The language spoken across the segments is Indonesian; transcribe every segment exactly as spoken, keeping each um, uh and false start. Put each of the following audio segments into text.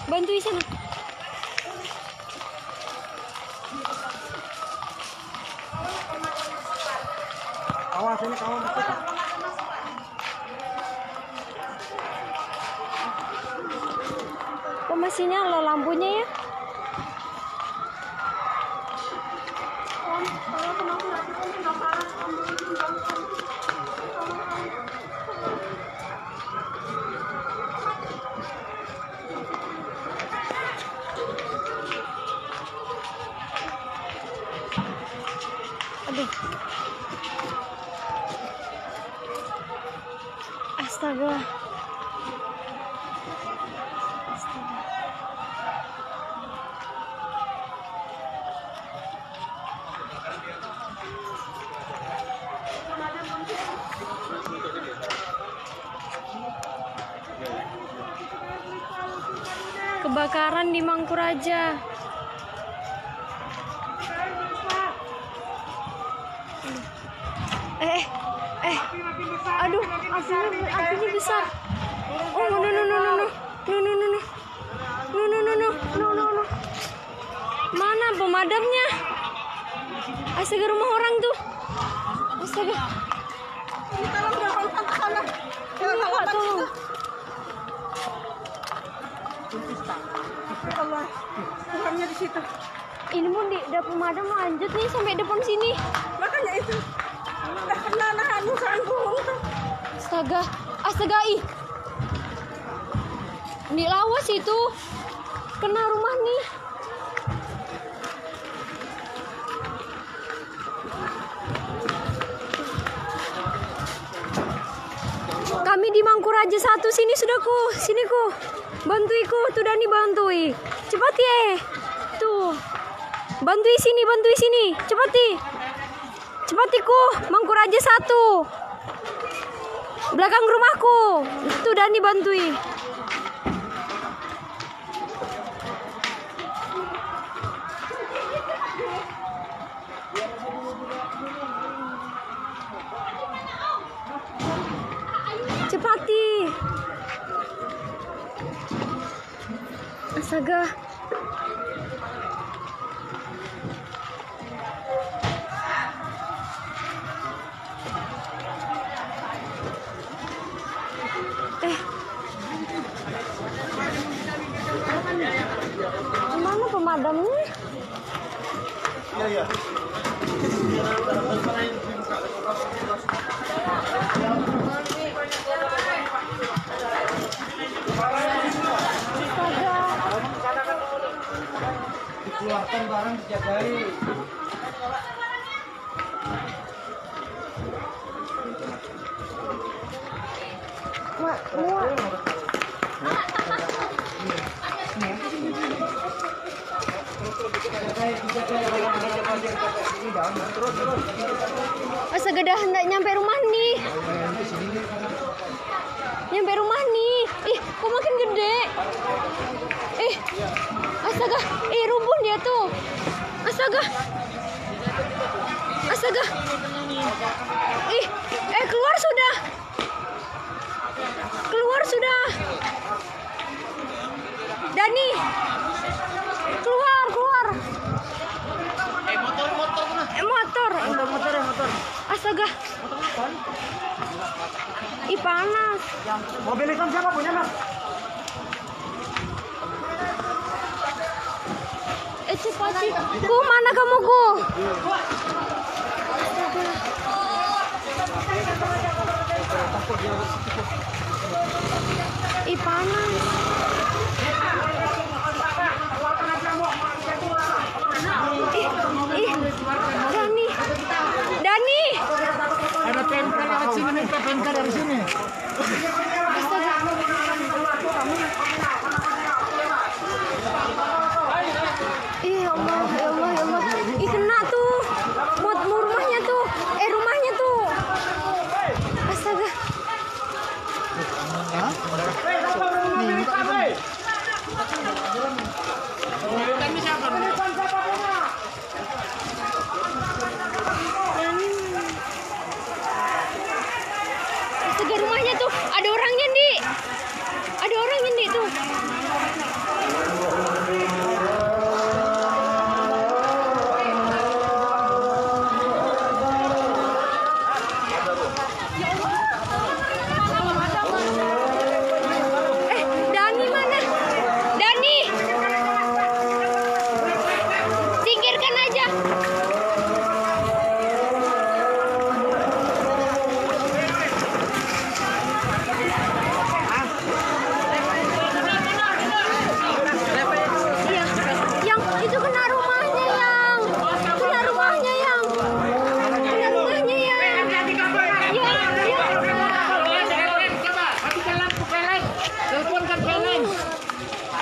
Bantuin sana. Awas ini kamu. Kok masih nyala lampunya ya? Aduh. Astaga. Astaga. Kebakaran di Mangkuraja. Eh, eh, aduh, apinya, apinya besar. Oh, no, no, no, no, no, no, no, no, no, no, no, no, no, no, no, no, no. Mana pemadamnya? Astaga, rumah orang tuh. Astaga. Enggak, tolong. Allah, Tuhannya di situ. Ini pun di ada pemadam lanjut nih sampai depan sini. Makanya itu. Udah kena nahan sanggung tuh. Astaga, astaga ih. Ini lawas itu. Kena rumah nih. Kami di Mangkuraja satu sini sudah ku, sini ku. Bantuiku, tuh Dani bantui. Cepat ye. Tuh. Bantui sini, bantui sini. Cepati. Cepatiku, Mangkuraja satu. Belakang rumahku. Tuh Dani bantui. Cepati. Astaga. Eh. Mana pemadamnya? Iya, iya. Dikeluarkan barang dijagai. Mak, muat. Astaga, dah hendak nyampe rumah nih. Nyampe rumah nih. Ih, kok makin gede. Ih, astaga, ih rubuh dia tuh. Astaga. Astaga. Ih, eh keluar sudah. Keluar sudah. Dani. Keluar, keluar. Eh, motor, motor mana? Eh, motor. Motor, motor, motor. Astaga. Ih, panas. Mobil hitam siapa punya, Mas? Eh, cepat sih. Ku, mana kamu, Ku? Ih, panas. Ih, ih. Dani. Dani. Ada P M K lewat sini, minta P M K dari sini. Astaga. Ih, ya Allah, ya Allah, ya Allah. Ih, kena tuh. Buat rumahnya tuh. Eh, rumahnya tuh. Astaga. Hah?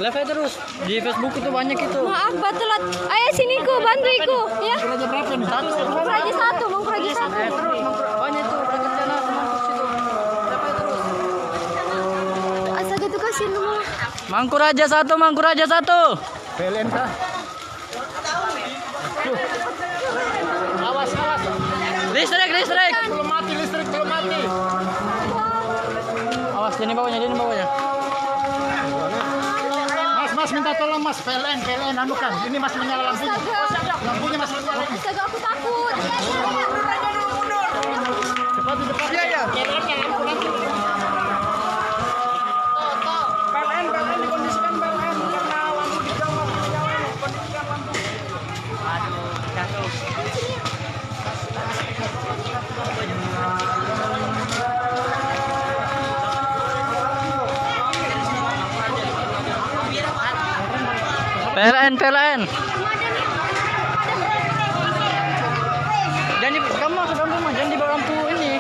Live aja terus di Facebook itu banyak itu. Maaf batelat. Ayo sini ku bantuiku ya. Raja berapa nih? Satu. Mangkuraja satu, Mangkuraja satu. Eh, terus mangkur- banyak tuh berangkat sana mangkur situ. Live aja terus. Astaga tuh kasih nomor. Mangkuraja satu, Mangkuraja satu. P L N kah? Awas, awas. Listrik, listrik. Belum mati, listrik belum mati. Awas sini bawahnya, sini bawahnya. Mas, mas minta tolong mas, P L N, P L N anu kan. Ini mas menyala lampunya. Astaga. Lampunya mas menyala. Astaga aku takut. Cepat di depan. Iya, iya. P L N-nya lampu nanti. P L N, P L N dikondisikan P L N karena lampu di gang lampu menyala, kondisikan lampu. P L N, P L N. Jangan di kamu masuk dalam rumah, jangan di bawah lampu ini.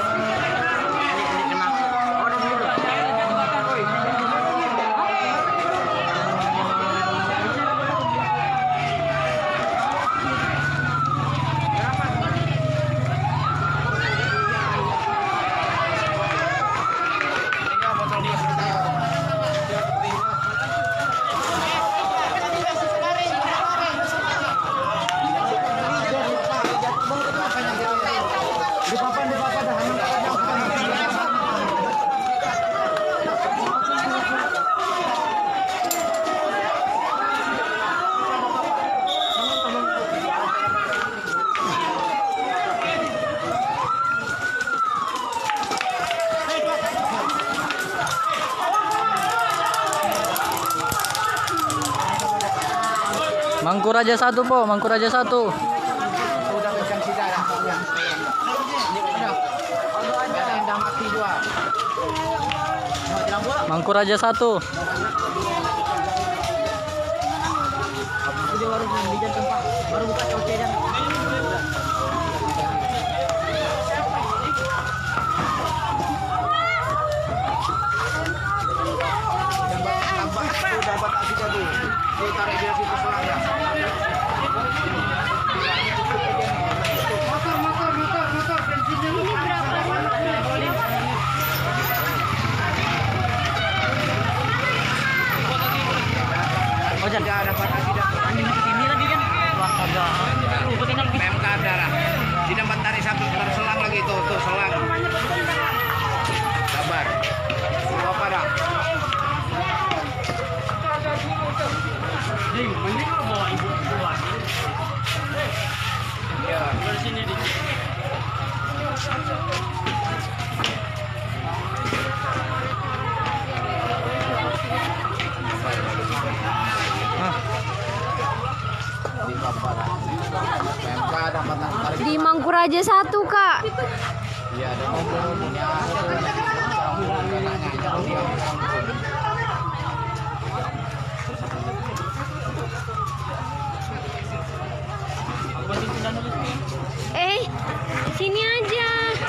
Di papan, di papan dah. Mangkuraja satu po, Mangkuraja satu. Udah kencang sida dah. Ini udah. Ada yang dah mati dua. Mati lampu. Mangkuraja satu. Dia baru di jam tempat. Baru buka oke dan. Udah batak sida tu. Dia tarik dia situ selangnya. Motor, motor, motor, motor. Bensinnya ini berapa? Oh, jangan. Tidak dapat tidak. Anjing ke sini lagi kan? Astaga. Rubutin lagi. P M K ada lah. Tidak dapat tarik satu terselang lagi tuh, tuh selang. Sabar. Apa dah? Ding, mending lo bawa ibu keluar. Ya. Dari sini, Ding. Ah. Di apa dah? P M K dapat tarik. Di Mangkuraja satu kak. Iya, ada mobil punya. Eh sini aja.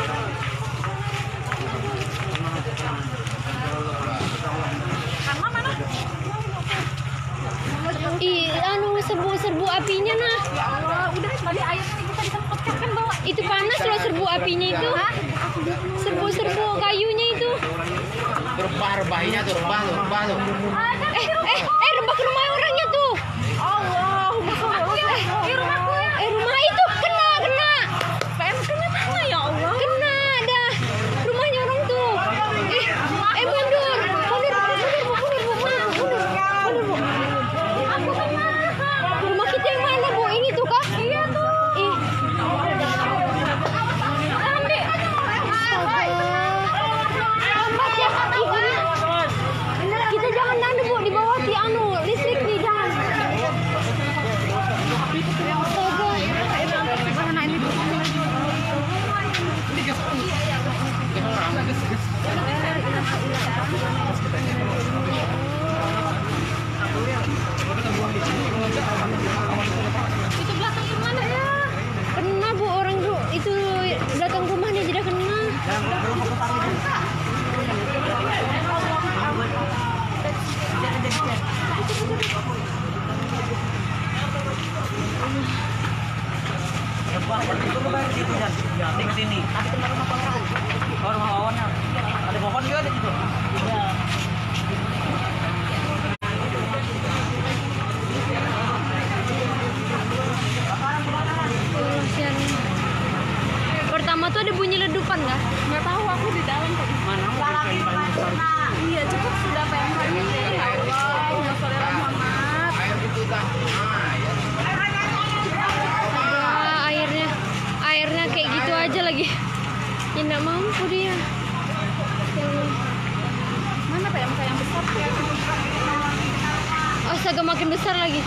Ih, anu serbu-serbu apinya nah. Ya Allah, udah tadi ayamnya kita disempatkan kan bawa. Itu panas loh serbu apinya itu. Serbu-serbu kayunya itu. Rebah rebahnya tuh, rebah tuh, rebah tuh. Eh, eh, eh, rebah ke rumah orangnya tuh. Allahumma sholli ala Muhammad. Di rumahku ya. Eh, rumah itu kena, kena. P M K-nya mana ya Allah? Kena dah. Rumahnya orang tuh. Eh, eh mundur. Mundur, mundur, mundur, mundur, mundur, mundur. Mundur, Bu. Aku kena. Rumah kita yang mana, Bu? Ini tuh kah? Iya tuh. Ih. Ambil. Lambat ya. Ih, ini. Kita jangan anu, Bu, di bawah di anu listrik nih, jangan. Astaga. Itu belakang kemana ya? Kena Bu orang tuh itu belakang rumahnya tidak kena. agak makin besar lagi.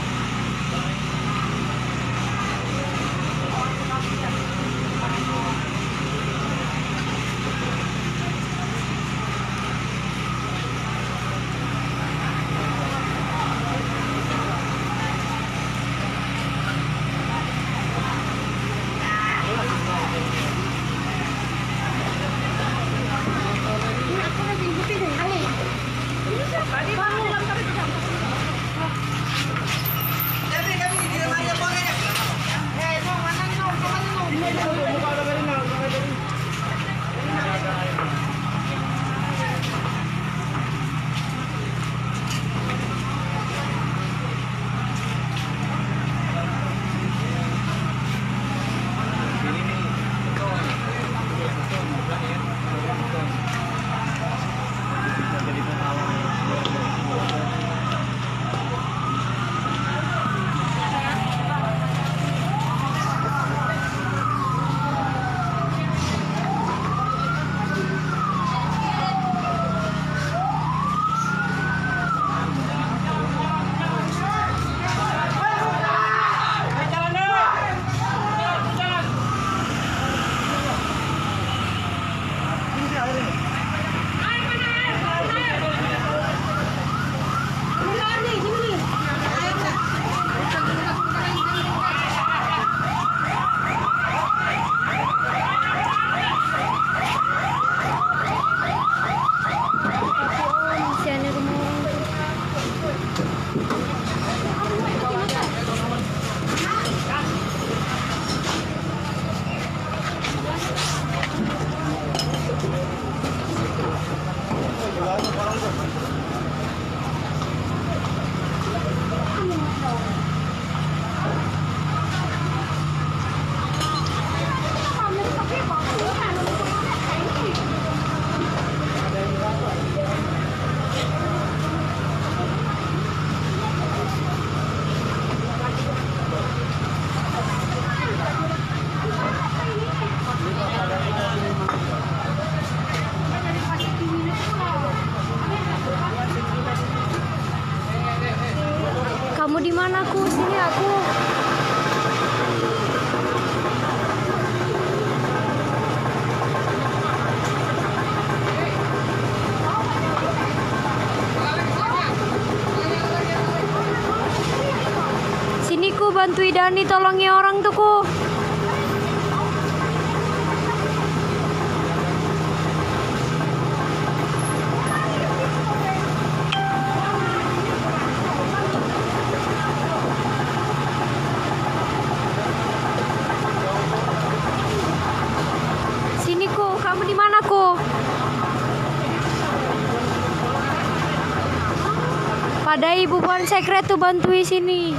Kamu di mana aku? Sini aku. Sini ku bantu Dani tolongi orang tuh ku. Kamu di mana ku? Pada ibu buan sekret tuh bantui sini.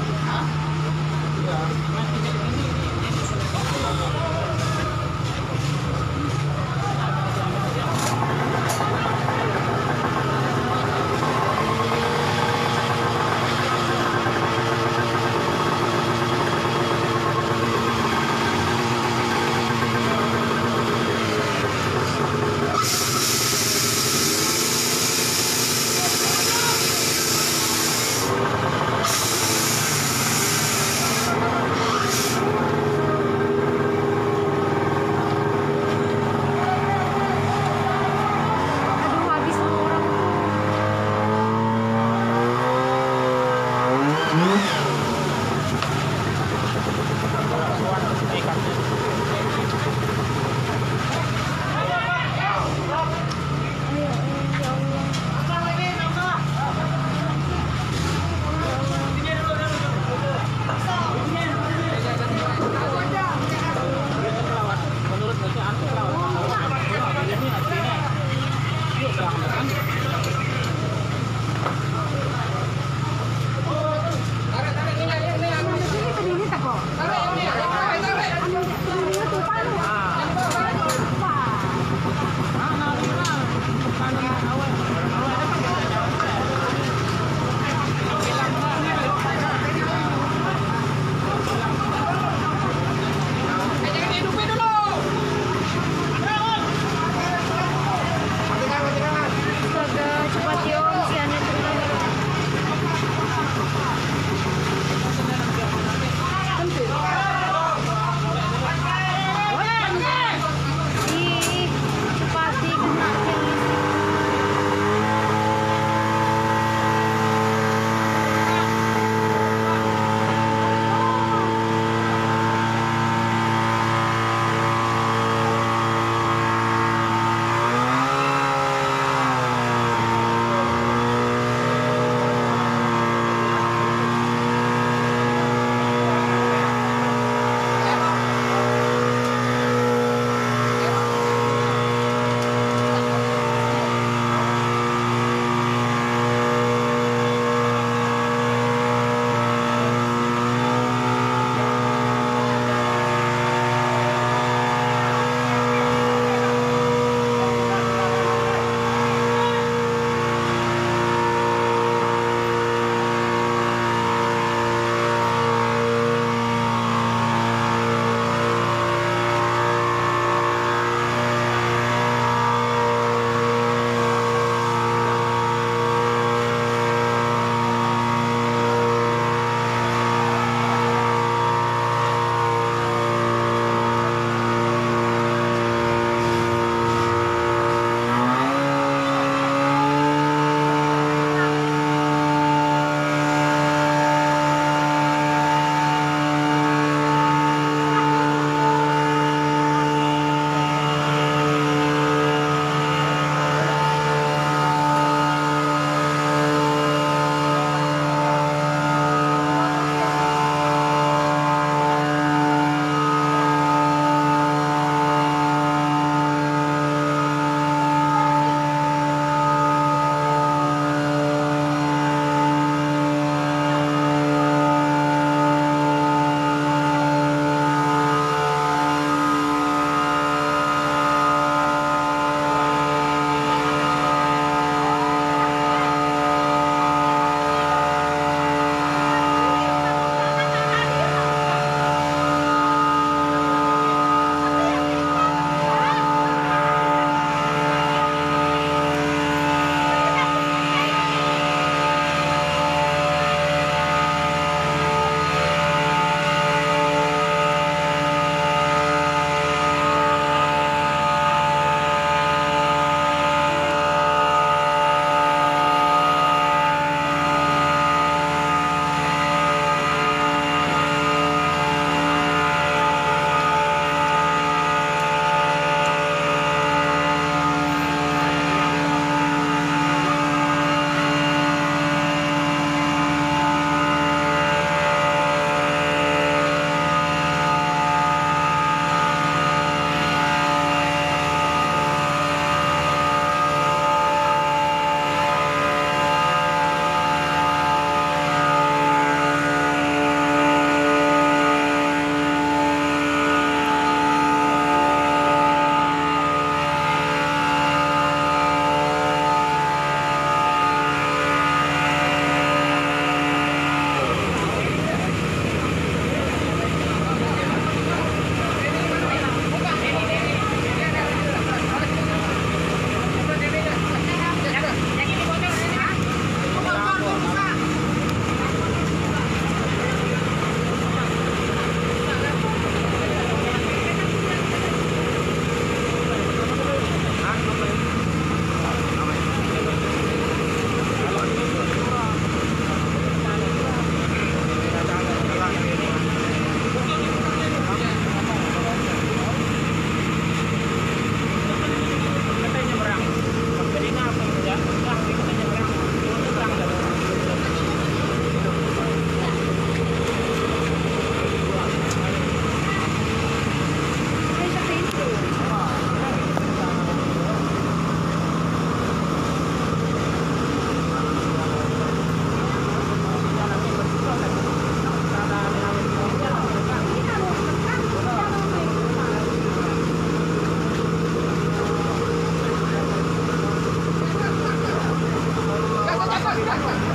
Pak.